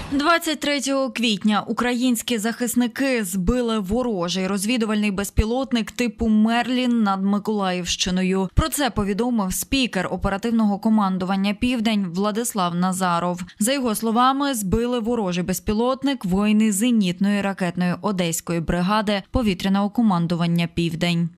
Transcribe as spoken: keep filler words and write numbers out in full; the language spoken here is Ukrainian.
двадцять третього квітня українські захисники збили ворожий розвідувальний безпілотник типу «Мерлін» над Миколаївщиною. Про це повідомив спікер оперативного командування «Південь» Владислав Назаров. За його словами, збили ворожий безпілотник воїни зенітної ракетної Одеської бригади повітряного командування «Південь».